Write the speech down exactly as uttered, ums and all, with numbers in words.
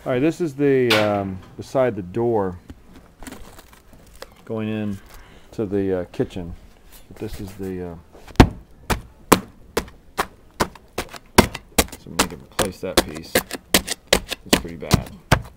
All right, this is the um, beside the door going in to the uh, kitchen. But this is the. Uh, so we need to replace that piece. It's pretty bad.